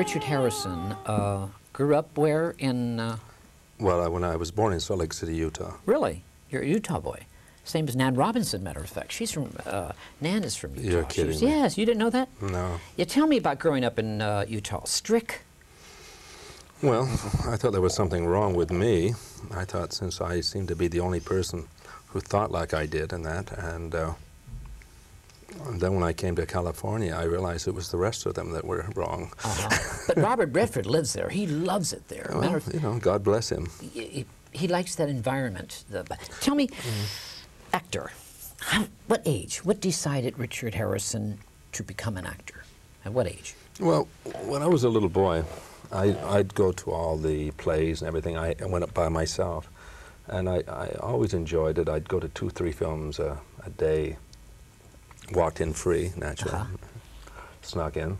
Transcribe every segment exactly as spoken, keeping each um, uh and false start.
Richard Harrison uh, grew up where in... Uh, well, I, when I was born in Salt Lake City, Utah. Really? You're a Utah boy. Same as Nan Robinson, matter of fact. She's from, uh, Nan is from Utah. You're kidding was, me. Yes, you didn't know that? No. Yeah, tell me about growing up in uh, Utah. Strict? Well, I thought there was something wrong with me. I thought since I seemed to be the only person who thought like I did and that, and, uh, and then when I came to California, I realized it was the rest of them that were wrong. Uh-huh. But Robert Redford lives there. He loves it there. Well, Matter you know, God bless him. He, he, he likes that environment. The, tell me, mm. actor, how, what age, what decided Richard Harrison to become an actor? At what age? Well, when I was a little boy, I, I'd go to all the plays and everything. I, I went up by myself, and I, I always enjoyed it. I'd go to two, three films a, a day, walked in free, naturally, uh-huh. snuck in.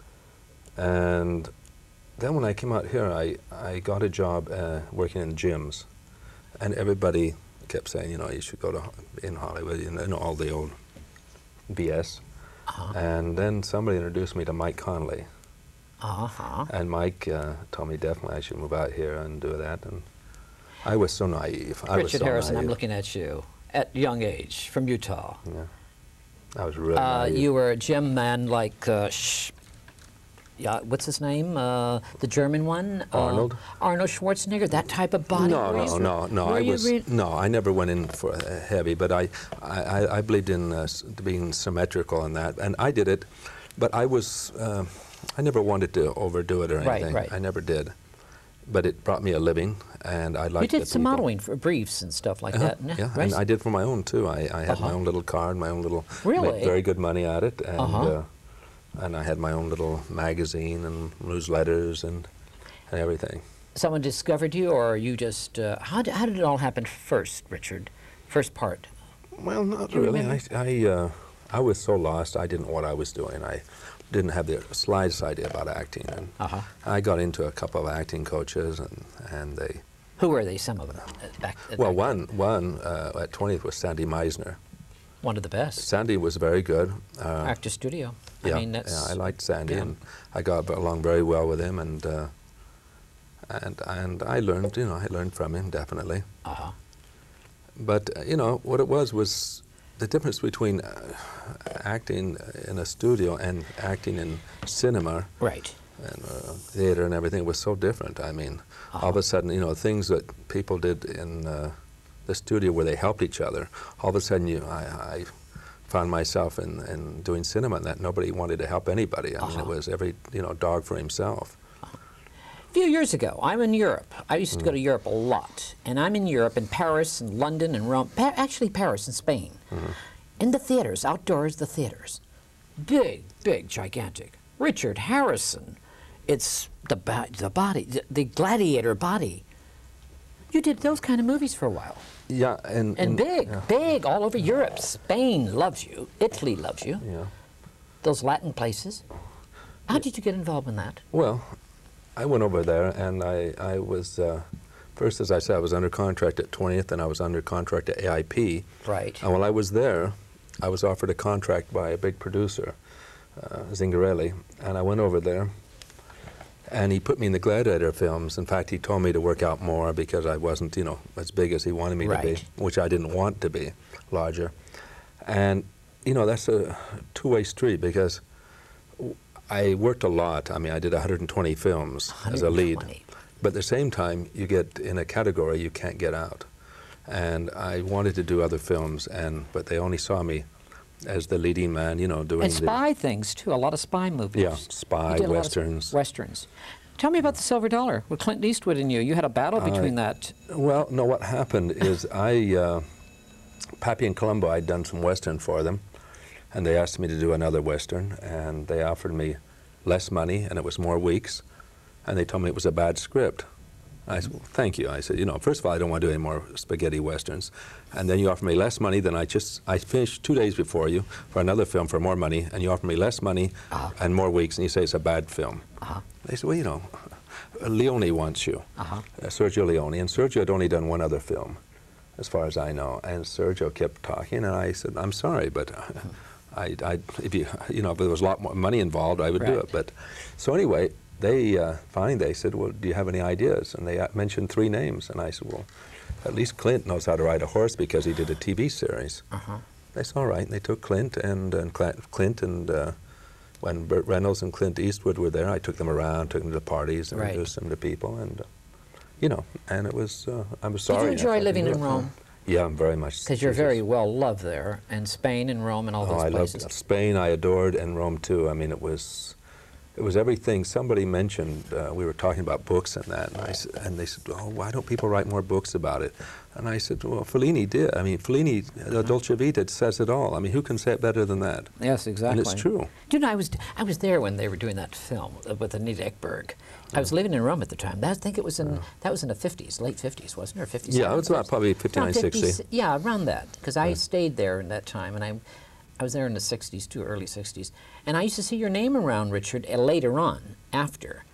And then when I came out here, I, I got a job uh, working in gyms, and everybody kept saying, you know, you should go to in Hollywood, you know, all the old B S. Uh-huh. And then somebody introduced me to Mike Connolly. Uh-huh. And Mike uh, told me definitely I should move out here and do that, and I was so naive. I Richard was so Harrison, naive. I'm looking at you at young age from Utah. Yeah, I was really uh, naive. You were a gym man like, uh, sh yeah, what's his name? Uh, the German one? Arnold. Uh, Arnold Schwarzenegger, that type of body? No, no, no, no. I was no. I never went in for uh, heavy, but I, I, I believed in uh, being symmetrical in that, and I did it. But I was. Uh, I never wanted to overdo it or anything. Right, right. I never did. But it brought me a living, and I liked You did the some people. modeling for briefs and stuff like uh-huh, that. Yeah, yeah. Right? And I did for my own, too. I, I had uh-huh. my own little card, my own little... Really? Made very good money at it. And, uh-huh. uh, and I had my own little magazine and newsletters and, and everything. Someone discovered you, or you just... Uh, how, did, how did it all happen first, Richard? First part? Well, not really. I, I, uh, I was so lost, I didn't know what I was doing. I didn't have the slightest idea about acting. And uh-huh. I got into a couple of acting coaches, and, and they... Who were they, some of them? Uh, back, uh, well, back one, one uh, at twentieth was Sandy Meisner. One of the best. Sandy was very good. Uh, Actor Studio. Yeah, I mean, that's, yeah, I liked Sandy, yeah. and I got along very well with him, and uh, and and I learned, you know, I learned from him definitely. Uh-huh. But uh, you know, what it was was the difference between uh, acting in a studio and acting in cinema, right, and uh, theater and everything was so different. I mean, uh-huh. all of a sudden, you know, things that people did in uh, the studio where they helped each other. All of a sudden, you, I, I found myself in, in doing cinema, and that nobody wanted to help anybody. I uh-huh. mean, it was every, you know, dog for himself. Uh-huh. A few years ago, I'm in Europe. I used to mm. go to Europe a lot, and I'm in Europe, in Paris, and London, and Rome. Pa actually, Paris and Spain. Mm-hmm. In the theaters, outdoors, the theaters, big, big, gigantic. Richard Harrison, it's the ba the body, the, the gladiator body. You did those kind of movies for a while. Yeah, and... And, and big, yeah. big, all over Europe. Spain loves you. Italy loves you. Yeah. Those Latin places. How did you get involved in that? Well, I went over there, and I, I was, uh, first, as I said, I was under contract at twentieth, and I was under contract at A I P. Right. And while I was there, I was offered a contract by a big producer, uh, Zingarelli, and I went over there, and he put me in the Gladiator films. In fact, he told me to work out more because I wasn't, you know, as big as he wanted me right. to be, which I didn't want to be, larger. And, you know, that's a two-way street because I worked a lot. I mean, I did one hundred twenty films one hundred twenty. as a lead. But at the same time, you get in a category you can't get out. And I wanted to do other films, and but they only saw me as the leading man, you know, doing and spy the, things too. A lot of spy movies. Yeah, spy westerns. Westerns. Tell me about the Silver Dollar with Clint Eastwood and you. You had a battle between uh, that. Well, no. What happened is I, uh, Pappy and Columbo, I'd done some western for them, and they asked me to do another western, and they offered me less money, and it was more weeks, and they told me it was a bad script. I said, well, thank you. I said, you know, first of all, I don't want to do any more spaghetti westerns. And then you offer me less money than I just, I finished two days before you for another film for more money, and you offer me less money uh-huh. and more weeks, and you say it's a bad film. Uh-huh. They said, well, you know, Leone wants you, uh-huh. uh, Sergio Leone, and Sergio had only done one other film, as far as I know. And Sergio kept talking, and I said, I'm sorry, but uh, I, I, if you, you know, if there was a lot more money involved, I would right. do it. But so anyway, they uh, finally they said, well, do you have any ideas? And they uh, mentioned three names, and I said, well, at least Clint knows how to ride a horse because he did a T V series. Uh-huh. They said, all right, and they took Clint, and, and Clint, and uh, when Burt Reynolds and Clint Eastwood were there, I took them around, took them to parties, and right. introduced them to people, and, uh, you know, and it was, uh, I was sorry. Did you enjoy living in it. Rome? Yeah, very much. Because you're very well loved there, and Spain and Rome and all those oh, I places. loved Spain, I adored, and Rome too. I mean, it was, it was everything. Somebody mentioned, uh, we were talking about books and that, and, I, s- and they said, oh, why don't people write more books about it? And I said, well, Fellini did. I mean, Fellini, uh, Dolce Vita says it all. I mean, who can say it better than that? Yes, exactly. And it's true. Do you know, I was, I was there when they were doing that film uh, with Anita Ekberg. I was living in Rome at the time. That, I think it was in, that was in the fifties, late fifties, wasn't it, or fifties? Yeah, it was about probably fifty-nine, sixty. Yeah, around that, because I Yeah. stayed there in that time, and I, I was there in the sixties too, early sixties. And I used to see your name around, Richard, uh, later on, after.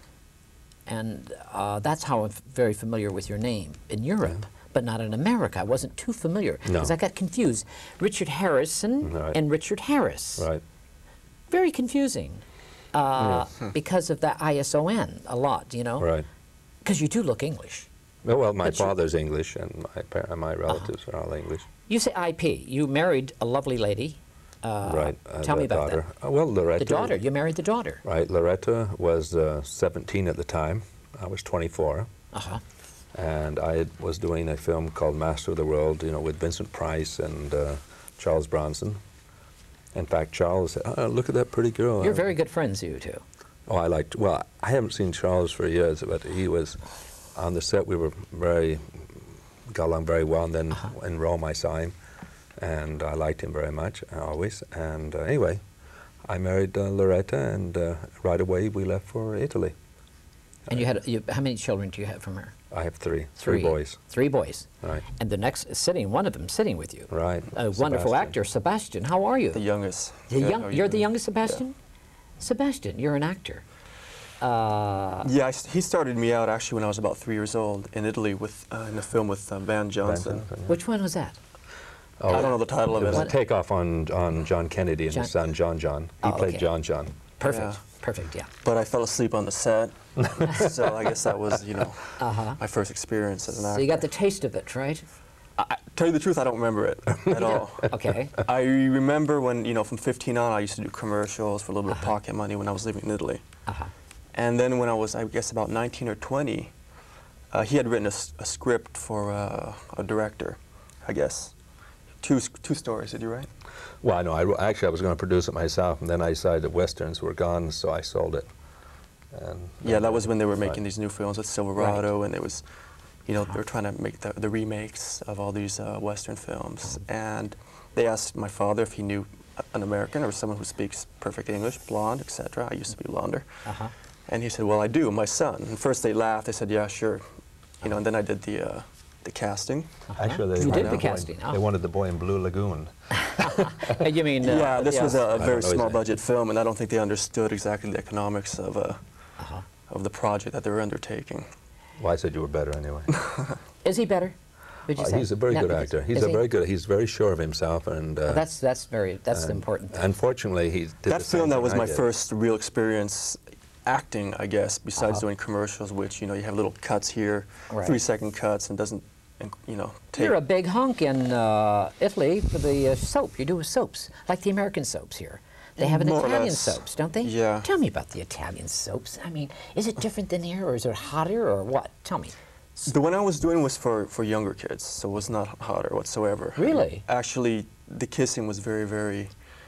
And uh, that's how I'm f- very familiar with your name in Europe, Yeah. but not in America. I wasn't too familiar, No. because I got confused. Richard Harrison Right. and Richard Harris. Right. Very confusing, uh, Yeah. because of that I S O N a lot, you know? Right. Because you do look English. Well, well my But you- father's English, and my, par- my relatives are all English. You say I P. You married a lovely lady. Uh, right. uh, Tell the me about daughter. that. Uh, well, Loretta. The daughter. You married the daughter. Right. Loretta was uh, seventeen at the time. I was twenty-four. Uh-huh. And I had- was doing a film called Master of the World, you know, with Vincent Price and uh, Charles Bronson. In fact, Charles said, oh, look at that pretty girl. You're very good friends, you two. Oh, I liked, well, I haven't seen Charles for years, but he was, on the set we were very, got along very well, and then Uh-huh. in Rome I saw him, and I liked him very much, always. And uh, anyway, I married uh, Loretta, and uh, right away we left for Italy. And you had, you, how many children do you have from her? I have three, three, boys. Three boys. Right. And the next sitting, one of them sitting with you. Right. A wonderful Sebastian. actor, Sebastian. How are you? The youngest. The Yeah, young, how are you're you the doing? youngest Sebastian? Sebastian, you're an actor. Uh, Yeah, I s he started me out actually when I was about three years old in Italy with uh, in a film with uh, Van Johnson. Johnson, yeah. which one was that? Oh, I don't know the title of It it. was a What- takeoff on, on John Kennedy and John- his son, John John. He Oh, played okay. John John. Perfect. Yeah. Perfect, yeah. But I fell asleep on the set, so I guess that was, you know, Uh-huh. my first experience as an actor. So you got the taste of it, right? I, I- tell you the truth, I don't remember it at all. Okay. I remember when, you know, from fifteen on, I used to do commercials for a little bit Uh-huh. of pocket money when I was living in Italy. Uh-huh. And then when I was, I guess, about nineteen or twenty, uh, he had written a, s- a script for uh, a director, I guess. Two, s- two stories, did you write? Well, I know. I, wrote- actually, I was going to produce it myself, and then I decided that Westerns were gone, so I sold it. And Yeah, that was when they were Right. making these new films with Silverado, and it was, you know, they were trying to make the, the remakes of all these uh, Western films. And they asked my father if he knew a- an American or someone who speaks perfect English, blonde, et cetera. I used to be blonder. Uh-huh. And he said, well, I do, my son. And first they laughed. They said, yeah, sure. You know, and then I did the, uh, the casting. Actually, they You did wanted the boy- casting, oh. They wanted the boy in Blue Lagoon. Uh, you mean? Uh, yeah, this was yes. a, a don't very know, is small it? budget film, and I don't think they understood exactly the economics of, uh, Uh-huh. of the project that they were undertaking. Well, I said you were better anyway. Is he better? Would you Uh, say? he's a very No, good is- actor. He's is a he? very good. He's very sure of himself, and uh, Well, that's that's very that's the and important thing. Unfortunately, he did That the same film, that thing was I my did. first real experience acting, I guess, besides Uh-huh. doing commercials, which, you know, you have little cuts here, Right. three-second cuts, and doesn't, and, you know, take... You're a big hunk in uh, Italy for the uh, soap. You do soaps, like the American soaps here. They have an More or Italian less. soaps, don't they? Yeah. Tell me about the Italian soaps. I mean, is it different than here, or is it hotter, or what? Tell me. The one I was doing was for, for younger kids, so it was not hotter whatsoever. Really? Actually, the kissing was very, very,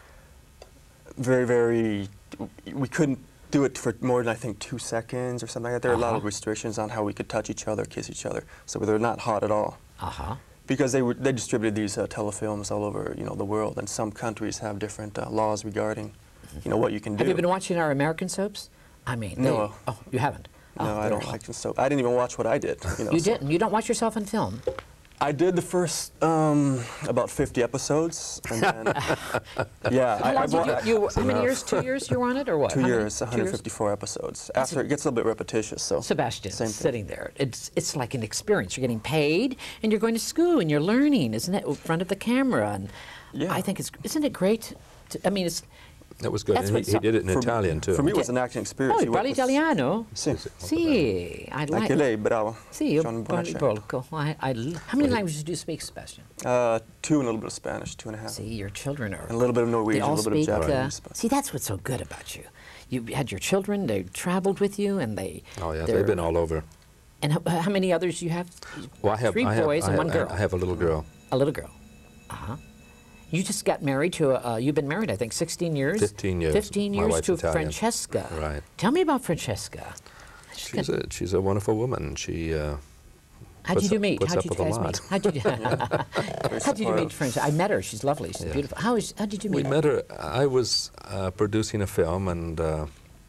very, very... We couldn't do it for more than, I think, two seconds or something like that. There are a lot of Uh-huh. restrictions on how we could touch each other, kiss each other, so they're not hot at all. Uh-huh. Because they, were, they distributed these uh, telefilms all over, you know, the world, and some countries have different uh, laws regarding, you know, what you can do. Have you been watching our American soaps? I mean, they, No. oh, you haven't? No, Oh, I don't very- like them so. I didn't even watch what I did. You, know, You so- didn't? You don't watch yourself on film? I did the first um, about fifty episodes, and then yeah, How I, long I did you, bought- you, how many years? Two years you were on it, or what? two How many- years, two one hundred fifty-four episodes. After it gets a little bit repetitious, so Sebastian, same thing. sitting there, it's it's like an experience. You're getting paid, and you're going to school, and you're learning, isn't it? In front of the camera, and Yeah. I think it's isn't it great? To, I mean, it's It was good. That's And he, what he so- did it in For- Italian, too. For me, it was an acting experience. Oh, You parli work with- italiano? Sì. Sì, I like Anche lei, bravo. Sì, io Buon- buon parli accento. polco. I, I, l- how many languages do you speak, Sebastian? Uh, two and a little bit of Spanish, two and a half. See, your children are... And a little bit of They Norwegian, a all little bit of speak... Uh, Japanese. but- see, that's what's so good about you. You had your children, they traveled with you, and they... Oh, yeah, they're- they've been all over. And how, how many others do you have? Well, I have Three I have, boys I and have, one girl. I have a little girl. A little girl. Uh-huh. You just got married to a... Uh, you've been married, I think, sixteen years? fifteen years. fifteen My years wife's to Italian. Francesca. Right. Tell me about Francesca. She's a, she's a wonderful woman. She uh, How'd puts you two up- meet? puts How'd up you with a guys lot. meet? How'd you, Very how'd you supportive. meet Francesca? I met her. She's lovely. She's Yeah. beautiful. How, is, how did you meet We her? met her. I was uh, producing a film, and uh,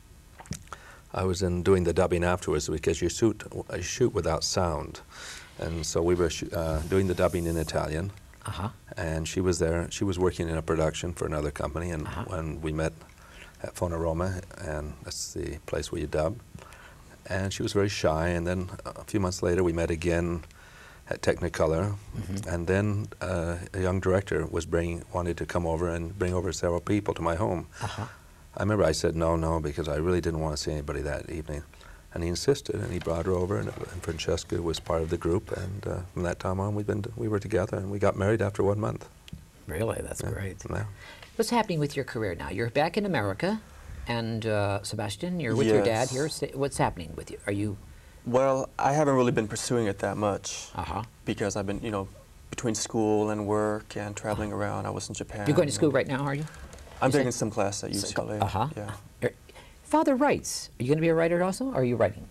I was in doing the dubbing afterwards because you shoot you shoot without sound, and so we were sh uh, doing the dubbing in Italian. Uh-huh. And she was there. She was working in a production for another company, and Uh-huh. when we met at Roma, and that's the place where you dub. And she was very shy. And then a few months later, we met again at Technicolor, Mm-hmm. and then uh, a young director was bringing wanted to come over and bring over several people to my home. Uh-huh. I remember I said no, no, because I really didn't want to see anybody that evening. And he insisted, and he brought her over, and, and Francesca was part of the group. And uh, from that time on, we've been we were together, and we got married after one month. Really? That's Yeah. great. Yeah. What's happening with your career now? You're back in America, and uh, Sebastian, you're with your dad Yes. here. Sa- What's happening with you? Are you... Well, I haven't really been pursuing it that much Uh-huh. because I've been, you know, between school and work and traveling around. I was in Japan. You're going to school and- right now, are you? I'm You said- taking some class at U C L A. Uh-huh. Yeah. Er, Father writes. Are you going to be a writer also, or are you writing?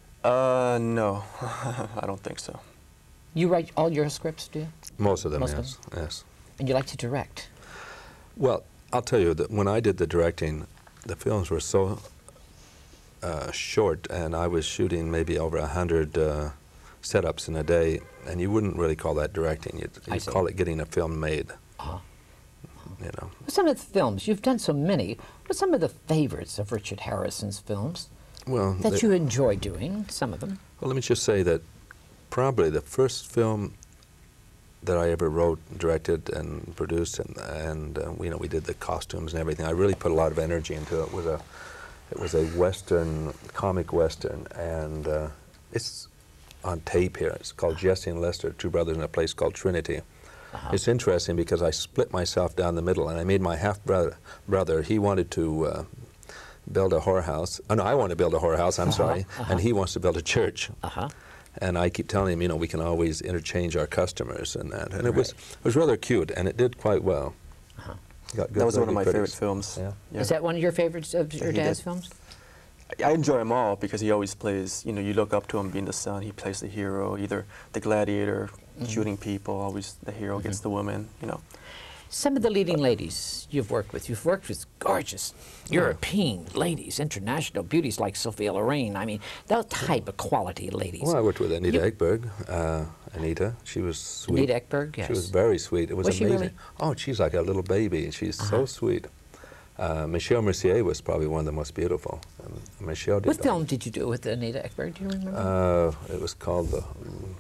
Uh, no, I don't think so. You write all your scripts, do you? Most of them, Most of yes, yes. And you like to direct? Well, I'll tell you that when I did the directing, the films were so uh, short, and I was shooting maybe over a hundred uh, setups in a day, and you wouldn't really call that directing. You'd, I you'd see. call it getting a film made. Uh-huh. You know. Some of the films, you've done so many, what's some of the favorites of Richard Harrison's films Well, that the- you enjoy doing, some of them? well, let me just say that probably the first film that I ever wrote, directed, and produced, and, and uh, you know, we did the costumes and everything. I really put a lot of energy into it. It was a, it was a Western, comic Western, and uh, it's on tape here. It's called Jesse and Lester, two brothers in a place called Trinity. Uh-huh. It's interesting because I split myself down the middle, and I made my half brother. Brother, he wanted to uh, build a whorehouse. Oh no, I want to build a whorehouse. I'm Uh-huh, sorry, uh-huh. and he wants to build a church. Uh-huh. And I keep telling him, you know, we can always interchange our customers and that. And it was Right. it was rather cute, and it did quite well. Uh-huh. Got good, That was very one of my good favorite critics. films. Yeah. Yeah. Is that one of your favorites of Yeah, your he dad's did. films? I enjoy them all because he always plays, you know, you look up to him being the son, he plays the hero, either the gladiator, shooting people, always the hero gets the woman, you know. Some of the leading ladies you've worked with, you've worked with gorgeous European ladies, international beauties like Sophia Loren. I mean, that type of quality ladies. Well, I worked with Anita You- Ekberg. Uh, Anita, she was sweet. Anita Ekberg, yes. She was very sweet. It was, Was she amazing. really? Oh, she's like a little baby. She's so Uh-huh. sweet. Uh, Michelle Mercier was probably one of the most beautiful. Um, Michelle did. What all- film did you do with Anita Ekberg? Do you remember? Uh, it was called The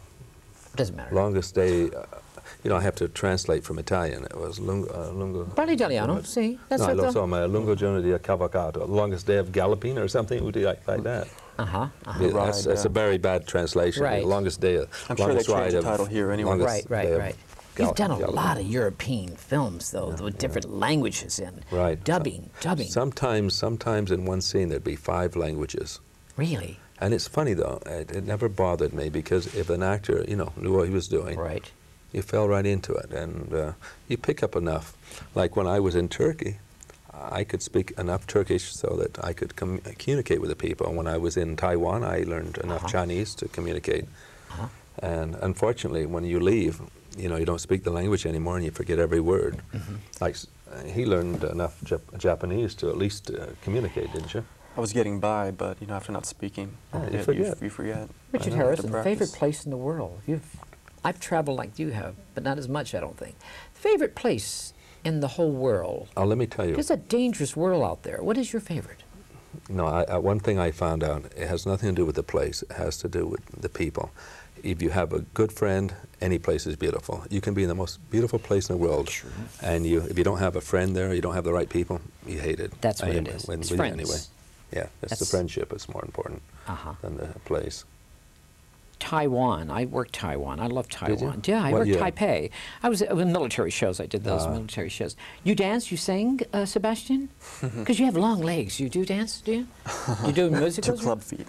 Doesn't matter. Longest Day. Uh, you know, I have to translate from Italian. It was lungo. Uh, lungo Parli italiano, sì. That's no, what lo the... so, ma lungo giorno di cavalcato, longest day of galloping or something like, like that. Uh-huh, uh-huh. Yeah, Ride, that's, that's a yeah. very bad translation. Right. Longest day. Of, I'm sure they longest changed ride the of- title here anyway. longest Right, right, day of right. gal- You've done a galloping. lot of European films, though, with different languages in. Right. Dubbing, dubbing. Sometimes, sometimes in one scene there'd be five languages. Really? And it's funny though, it, it never bothered me because if an actor, you know, knew what he was doing, Right. you fell right into it, and uh, you pick up enough. Like when I was in Turkey, I could speak enough Turkish so that I could com communicate with the people. When I was in Taiwan, I learned enough Uh-huh. Chinese to communicate. Uh-huh. And unfortunately, when you leave, you know, you don't speak the language anymore, and you forget every word. Mm-hmm. Like s- uh, he learned enough Jap Japanese to at least uh, communicate, didn't you? I was getting by, but, you know, after not speaking, Yeah, you you, forget. you forget. Richard know, Harrison, to the favorite practice. place in the world. You've, I've traveled like you have, but not as much, I don't think. Favorite place in the whole world? Oh, let me tell you. It's a dangerous world out there. What is your favorite? No, I, I, one thing I found out, it has nothing to do with the place. It has to do with the people. if you have a good friend, any place is beautiful. You can be in the most beautiful place in the world, True. and you, if you don't have a friend there, you don't have the right people, you hate it. That's what And it you- is. when- It's when- friends. Anyway, yeah, it's That's- the friendship is more important Uh-huh. than the place. Taiwan. I worked Taiwan. I love Did you? Taiwan. Yeah, I What worked year? Taipei. I was in military shows. I did those Ah. military shows. You dance? You sing, uh, Sebastian? Because you have long legs. You do dance, do you? You do Two musicals? club feet.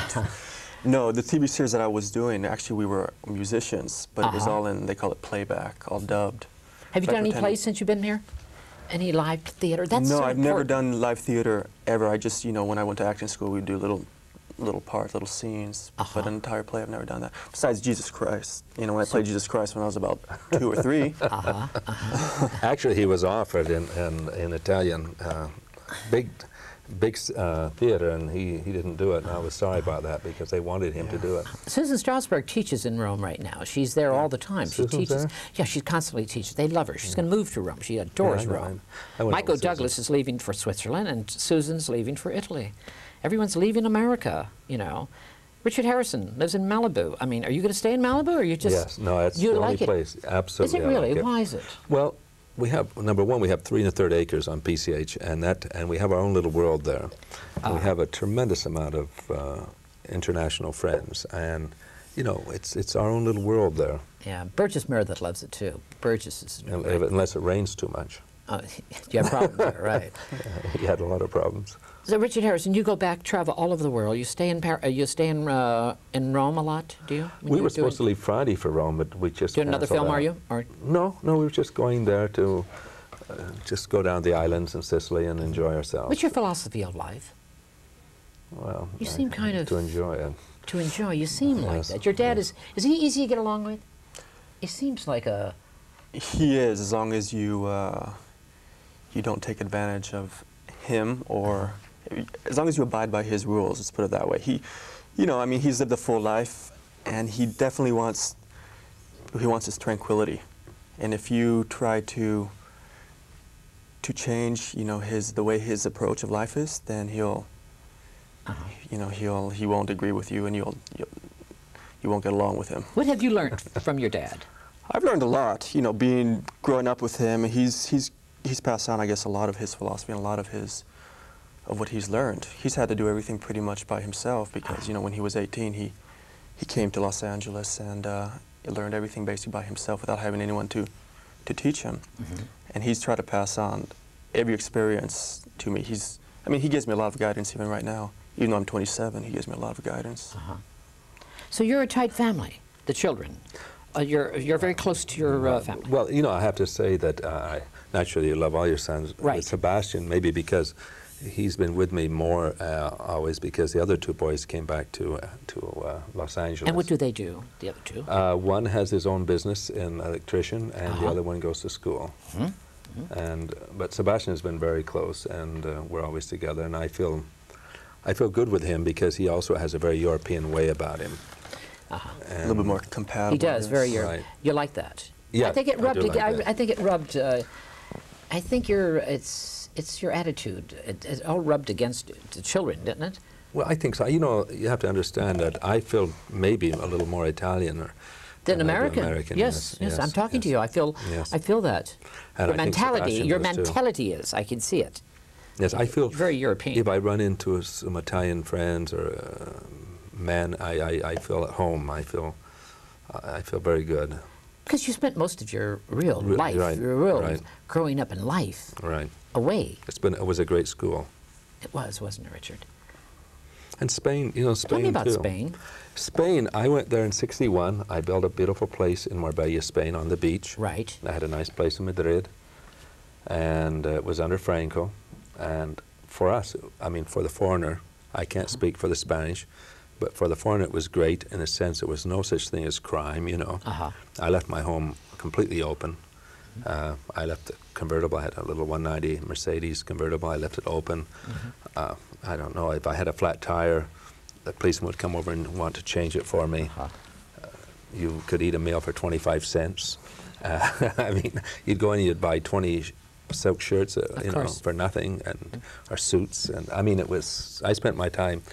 No, the T V series that I was doing, actually we were musicians, but it was Uh-huh. all in, they call it playback, all dubbed. Have you So I done any pretended- plays since you've been here? Any live theater? That's no, so I've never important. done live theater ever. I just, you know, when I went to acting school, we'd do little little parts, little scenes, Uh-huh. but an entire play, I've never done that. Besides Jesus Christ. You know, when I played Jesus Christ when I was about two or three. Uh-huh. Uh-huh. Actually, he was offered in, in, in Italian, uh, big, big uh, theater, and he, he didn't do it. And I was sorry about that because they wanted him to do it. Susan Strasberg teaches in Rome right now. She's there all the time. She Susan's teaches. there? Yeah, she constantly teaches. They love her. She's going to move to Rome. She adores Yeah, I know. Rome. I went Michael with Susan. Douglas is leaving for Switzerland, and Susan's leaving for Italy. Everyone's leaving America, you know. Richard Harrison lives in Malibu. I mean, are you going to stay in Malibu, or you just? Yes, no, it's you the only like it? place. Absolutely. Is it I really? like it. Why is it? Well, we have, number one, we have three and a third acres on P C H, and that, and we have our own little world there. And we Ah. have a tremendous amount of uh, international friends, and you know, it's it's our own little world there. Yeah, Burgess Meredith loves it too. Burgess is. And if- Unless it rains too much. Oh, you have problems there, right? He had a lot of problems. So, Richard Harrison, you go back, travel all over the world. You stay in Par- uh, you stay in uh, in Rome a lot, do you? When We you're were supposed to doing, leave Friday for Rome, but we just doing another canceled film, that. are you? Or No, no, we were just going there to uh, just go down the islands in Sicily and enjoy ourselves. what's your philosophy of life? Well, You I- seem kind of- to enjoy it. To enjoy. You seem like Yes, that. Your dad yes. is. Is he easy to get along with? He seems like a. He is, as long as you uh, you don't take advantage of him, or as long as you abide by his rules. Let's put it that way. He, you know, I mean, he's lived a full life, and he definitely wants he wants his tranquility. And if you try to to change, you know, his the way his approach of life is, then he'll, Uh-huh. you know, he'll he won't agree with you, and you'll, you'll you won't get along with him. What have you learned from your dad? I've learned a lot, you know, being growing up with him. He's he's he's passed on, I guess, a lot of his philosophy and a lot of his of what he's learned. He's had to do everything pretty much by himself because, you know, when he was eighteen, he he came to Los Angeles and uh, he learned everything basically by himself without having anyone to to teach him. Mm-hmm. And he's tried to pass on every experience to me. He's, I mean, he gives me a lot of guidance even right now. Even though I'm twenty-seven, he gives me a lot of guidance. Uh-huh. So you're a tight family. The children. Uh, you're you're very close to your uh, family. Well, you know, I have to say that uh, I naturally you love all your sons. Right. With Sebastian, maybe because he's been with me more uh, always because the other two boys came back to uh, to uh, Los Angeles. And what do they do? The other two. Uh, one has his own business in electrician, and the Uh-huh. other one goes to school. Mhm. And but Sebastian has been very close, and uh, we're always together. And I feel, I feel good with him because he also has a very European way about him. Uh-huh. A little bit more compatible. He does yes. very. Euro- Right. You like that? Yeah, I think it I rubbed. do ag- like I, that. I think it rubbed. Uh, I think your it's it's your attitude. It, it all rubbed against the children, didn't it? Well, I think so. You know, you have to understand that I feel maybe a little more Italian or Then than I do American. American. Yes, yes, I'm talking to yes. you. I feel. Yes. I feel that. And your I think mentality. Sebastian Your does too. mentality is. I can see it. Yes, I feel Very European. If I run into some Italian friends or uh, men, I, I, I feel at home. I feel I feel very good. Because you spent most of your real Re- life, right, your real right. growing up in life, Right. away. It's been it was a great school. It was, wasn't it, Richard? And Spain, you know, Spain Tell me about too. Spain. Spain, I went there in sixty-one. I built a beautiful place in Marbella, Spain, on the beach. Right. I had a nice place in Madrid, and uh, it was under Franco. And for us, I mean, for the foreigner, I can't speak for the Spanish, but for the foreigner, it was great in a sense. There was no such thing as crime, you know. Uh-huh. I left my home completely open. Uh, I left the convertible. I had a little one ninety Mercedes convertible. I left it open. Mm-hmm. Uh, I don't know, if I had a flat tire, the policeman would come over and want to change it for me. Uh-huh. Uh, you could eat a meal for twenty-five cents. Uh, I mean, you'd go in and you'd buy twenty sh silk shirts, uh, Of you know, course. for nothing, and or suits. And I mean, it was. I spent my time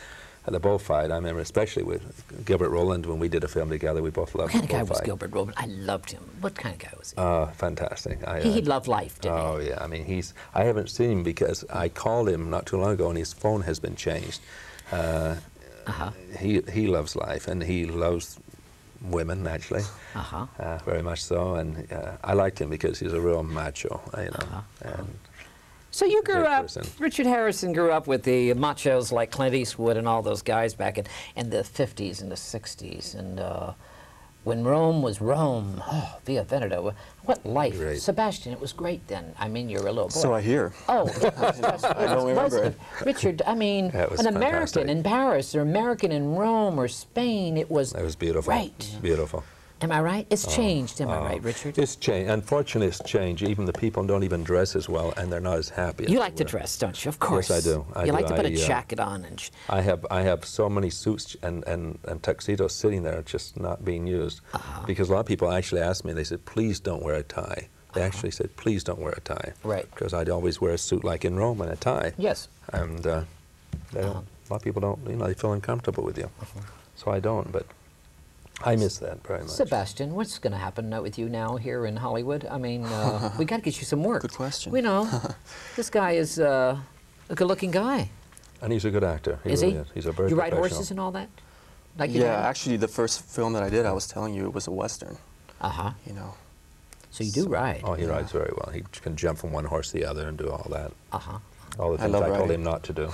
at the bullfight. I remember especially with Gilbert Roland when we did a film together. We both loved What kind the of guy was bullfight. Gilbert Roland? I loved him. What kind of guy was he? Uh, fantastic. I, he, he uh, loved life, didn't Oh yeah, I mean he's. I haven't seen him because I called him not too long ago, and his phone has been changed. Uh, Uh-huh. He he loves life, and he loves women naturally, Uh-huh. uh, very much so. And uh, I liked him because he's a real macho, you know. Uh-huh. And So you grew great up, person. Richard Harrison grew up with the machos like Clint Eastwood and all those guys back in, in the fifties and the sixties. And uh, when Rome was Rome, oh, Via Veneto, what life. Great. Sebastian, it was great then. I mean, you're a little boy. So I hear. Oh, it was just, I it don't was- remember wasn't it? Richard, I mean, Yeah, it was an American fantastic. in Paris or American in Rome or Spain, it was it was beautiful. great. Beautiful. Am I right? It's changed, am I Oh, right, Richard? It's changed. Unfortunately, it's changed. Even the people don't even dress as well, and they're not as happy. as You they like to were. dress, don't you? Of course. Yes, I do. I you do. like to put a I, uh, jacket on and... Sh I have I have so many suits and, and, and tuxedos sitting there just not being used. Uh-huh. Because a lot of people actually asked me, they said, please don't wear a tie. They actually said, please don't wear a tie. Right. Because I'd always wear a suit like in Rome and a tie. Yes. And uh, they don't, a lot of people don't, you know, they feel uncomfortable with you. So I don't, but I miss that very much. Sebastian, what's going to happen uh, with you now here in Hollywood? I mean, uh, we got to get you some work. Good question. We know. This guy is uh, a good-looking guy. And he's a good actor. He Is really he? Is. He's a very You ride professional. horses and all that? Like you Yeah, did? actually, the first film that I did, I was telling you, it was a Western, Uh-huh. you know. So you do ride. Oh, he Yeah. rides very well. He can jump from one horse to the other and do all that. Uh-huh. All the I things love I, told riding. him not to do.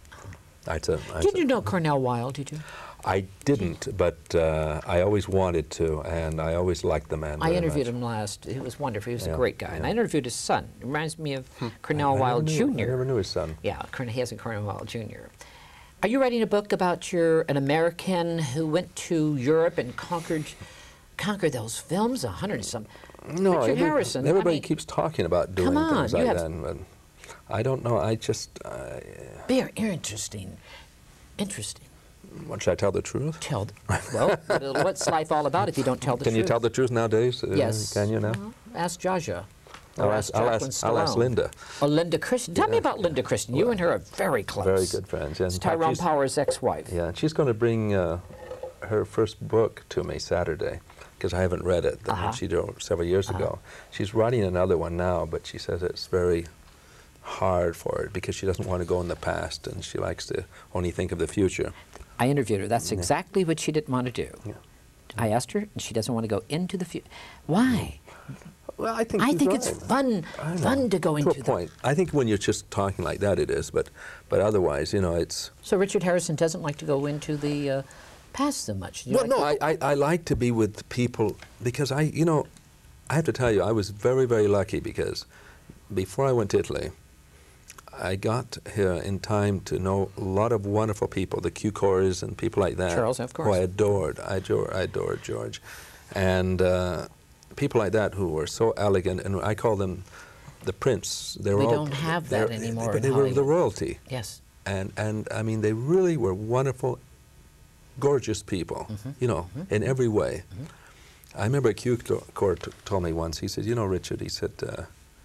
I said, I Did said- you know Cornell Wilde, did you? I didn't, but uh, I always wanted to, and I always liked the man I very interviewed much. him last. He was wonderful. He was a Yeah, great guy. And I yeah. interviewed his son. It reminds me of Cornell I never Wilde knew- I Junior never knew his son. Yeah, Corn- he has a Cornell Wilde Junior Are you writing a book about your an American who went to Europe and conquered conquered those films? A hundred and some. No, Richard every- Harrison. I everybody mean, keeps talking about doing come on, things you like have- that, but I don't know. I just, uh, very interesting. Interesting. what, should I tell the truth? Tell. Well, what's life all about if you don't tell the Can truth? you tell the truth nowadays? Uh, Yes. Can you now? Well, ask Jaja. I'll Or ask, ask I'll, Jacqueline ask, I'll ask Stallone. Linda. Oh, Linda Christian. Tell me about Linda Christian. You and her are very close. Very good friends. Yeah, It's in fact, Tyrone she's- Power's ex-wife. Yeah, and she's going to bring uh, her first book to me Saturday because I haven't read it. The one Uh-huh. she wrote several years Uh-huh. ago. She's writing another one now, but she says it's very hard for her because she doesn't want to go in the past and she likes to only think of the future. I interviewed her. That's exactly what she didn't want to do. Yeah. I asked her, and she doesn't want to go into the future. Why? Well, I think I she's think it's right. fun, I know. fun to go to into a the. point. I think when you're just talking like that, it is, but but otherwise, you know, it's. So Richard Harrison doesn't like to go into the uh, past so much. Do you Well, like no, to- I, I, I like to be with people because I, you know, I have to tell you, I was very, very lucky because before I went to Italy, I got here in time to know a lot of wonderful people, the Q-Cores and people like that. Charles, of course. Who I adored. I adored, I adored George. And uh, people like that who were so elegant, and I call them the prince. They were We all, don't have that they're- anymore But in they were the Hollywood. royalty. Yes. And, and I mean, they really were wonderful, gorgeous people, Mm-hmm. you know, in every way. I remember a Q Core t- told me once, he said, you know, Richard, he said, uh,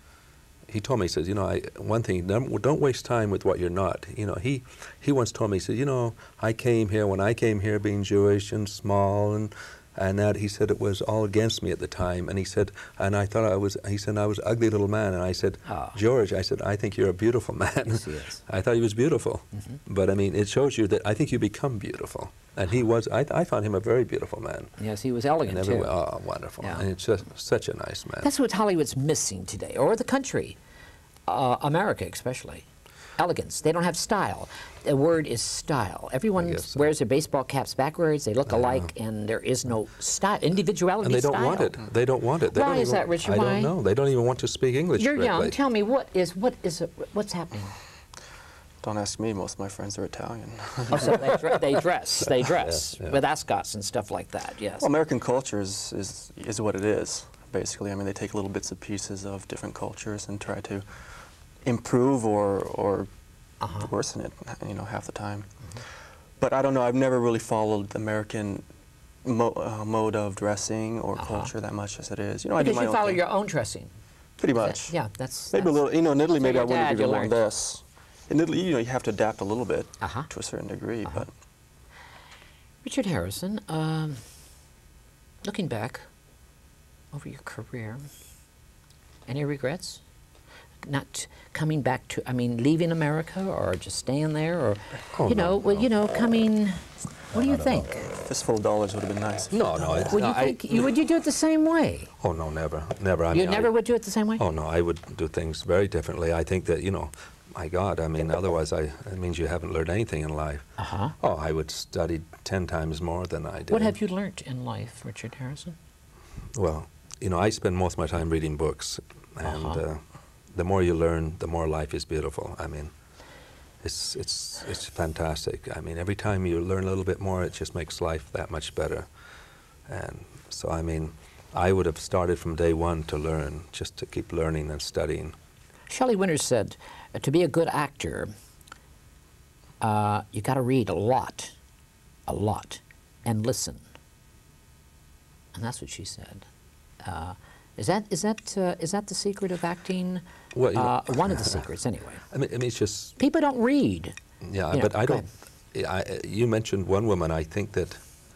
he told me, he says, you know, I, one thing, don't, don't waste time with what you're not. You know, he, he once told me, he said, you know, I came here, when I came here being Jewish and small and, and that, he said it was all against me at the time. And he said, and I thought I was, he said, I was an ugly little man. And I said, Ah. George, I said, I think you're a beautiful man. Yes, he is. I thought he was beautiful. Mm-hmm. But I mean, it shows you that I think you become beautiful. And he was, I, I found him a very beautiful man. Yes, he was In elegant every too. way. Oh, wonderful. Yeah. And it's just such a nice man. That's what Hollywood's missing today, or the country, uh, America especially. Elegance. They don't have style. The word is style. Everyone guess so. wears their baseball caps backwards. They look alike, and there is no style, individuality. And they don't style. want it. They don't want it. They Why don't is even, that, Richard? I Why? don't know. They don't even want to speak English You're correctly. young. Tell me what is what is what's happening? Don't ask me, most of my friends are Italian. Oh, so they, dre- they dress. They dress Yeah, yeah. with ascots and stuff like that. Yes. Well, American culture is, is, is what it is, basically. I mean, they take little bits and pieces of different cultures and try to improve or, or Uh-huh. worsen it, you know, half the time. But I don't know, I've never really followed the American mo uh, mode of dressing or Uh-huh. culture that much as it is. You know, I do Because my you own follow thing. your own dressing. Pretty That- much. yeah, that's Maybe a that's- little, you know, in Italy So maybe I your wouldn't dad, have you even worn learned. this. In Italy, you know, you have to adapt a little bit Uh-huh. to a certain degree, but Richard Harrison, um, looking back over your career, any regrets? Not coming back to, I mean, leaving America or just staying there, or, Oh, you know, no, well, no. you know, coming, what do you think? Fistful of dollars would have been nice. No, no. It's, Would no, you I, think, you, would you do it the same way? Oh, no, never, never. I You mean, never I, would do it the same way? Oh, no, I would do things very differently. I think that, you know, my God, I mean, otherwise I, it means you haven't learned anything in life. Uh-huh. Oh, I would study ten times more than I did. What have you learnt in life, Richard Harrison? Well, you know, I spend most of my time reading books, and Uh-huh. uh, the more you learn, the more life is beautiful. I mean, it's, it's, it's fantastic. I mean, every time you learn a little bit more, it just makes life that much better. And so, I mean, I would have started from day one to learn, just to keep learning and studying. Shelley Winters said, uh, to be a good actor, uh, you got to read a lot, a lot, and listen. And that's what she said. Uh, is that is that uh, is that the secret of acting? Well, you know, uh, one of the secrets, anyway. I mean, I mean, it's just, People don't read. yeah, You but know, I go don't, I, you mentioned one woman, I think that,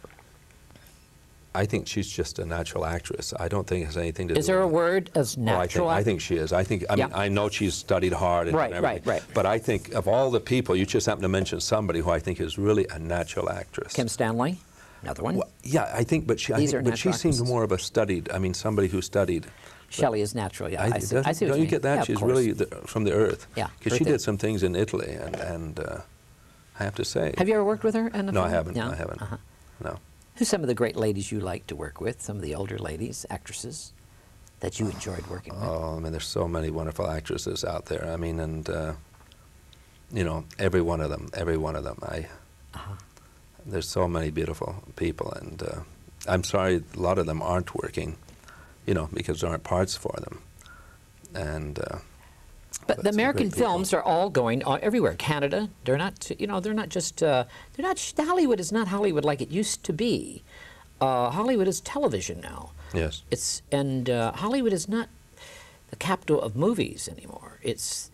I think she's just a natural actress. I don't think it has anything to Is do there a with word as Oh, I think, natural? I think she is. I think, I mean, Yeah. I know she's studied hard and Right, everything. right, right. But I think of all the people, you just happen to mention somebody who I think is really a natural actress. Kim Stanley, another one. Well, yeah, I think, but she, I These think, are but she natural seems actresses. more of a studied, I mean, somebody who studied. Shelley is natural, yeah. I, I, see, I doesn't- see what don't you you get mean. that? Yeah, of She's course. really the, from the earth. Yeah, Because she earthy. did some things in Italy, and, and uh, I have to say. Have you ever worked with her in a No, I film? haven't. No? I haven't. Uh-huh. No. Who's some of the great ladies you like to work with? Some of the older ladies, actresses, that you enjoyed working with? Oh, I mean, there's so many wonderful actresses out there. I mean, and, uh, you know, every one of them, every one of them. I, Uh-huh. There's so many beautiful people, and uh, I'm sorry a lot of them aren't working, you know, because there aren't parts for them. And uh, But but the some American great people. films are all going on everywhere. Canada, they're not, you know, they're not just, uh, they're not, sh- Hollywood is not Hollywood like it used to be. Uh, Hollywood is television now. Yes. It's, and uh, Hollywood is not the capital of movies anymore. It's,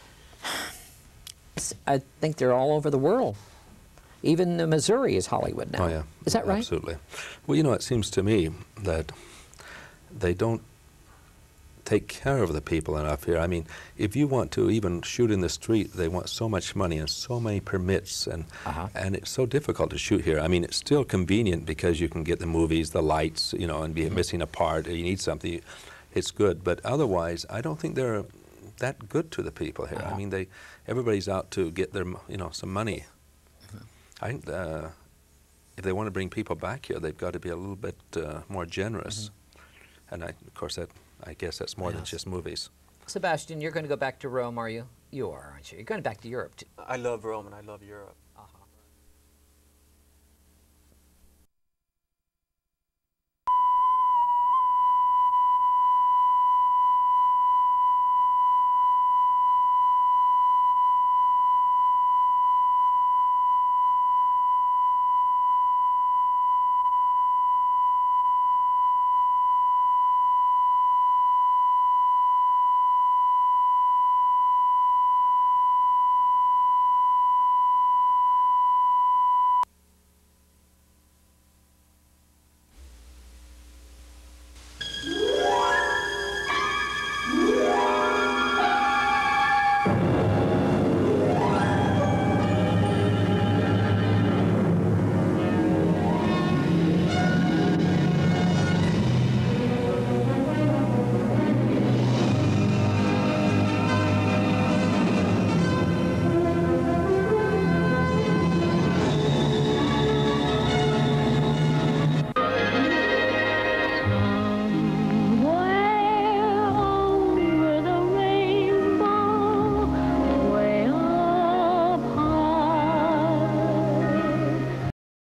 it's, I think they're all over the world. Even uh, Missouri is Hollywood now. Oh, yeah. Is that right? Absolutely. Well, you know, it seems to me that they don't take care of the people enough here. I mean, if you want to even shoot in the street, they want so much money and so many permits, and Uh-huh. and it's so difficult to shoot here. I mean, it's still convenient because you can get the movies, the lights, you know, and be missing a part, or you need something, it's good. But otherwise, I don't think they're that good to the people here. Uh-huh. I mean, they, everybody's out to get their, you know, some money. I think uh, if they want to bring people back here, they've got to be a little bit uh, more generous. And I, of course, that I guess that's more than Yes. just movies. Sebastian, you're going to go back to Rome, are you? You are, aren't you? You're going back to Europe, too. I love Rome and I love Europe.